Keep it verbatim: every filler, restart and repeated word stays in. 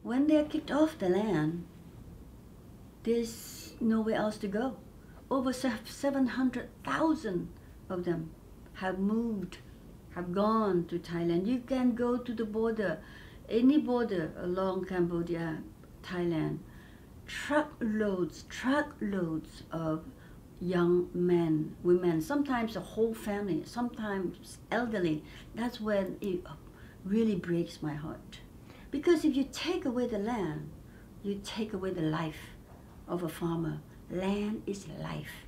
when they're kicked off the land, there's nowhere else to go. Over seven hundred thousand of them have moved, have gone to Thailand. You can go to the border, any border along Cambodia, Thailand, truckloads, truckloads of young men, women, sometimes a whole family, sometimes elderly. That's when it really breaks my heart. Because if you take away the land, you take away the life of a farmer. Land is life.